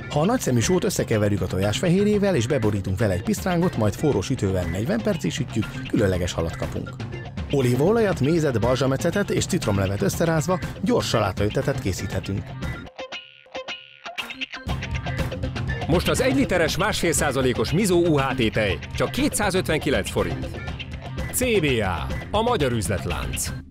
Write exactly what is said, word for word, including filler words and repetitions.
Ha a nagyszemű sót összekeverjük a tojásfehérjével és beborítunk vele egy pisztrángot, majd forró sütővel negyven percig sütjük, különleges halat kapunk. Olívaolajat, mézet, balzsamecetet és citromlevet összerázva gyors salátaötletet készíthetünk. Most az egy literes másfél százalékos Mizó u há té tej csak kétszázötvenkilenc forint. cé bé á, a magyar üzletlánc.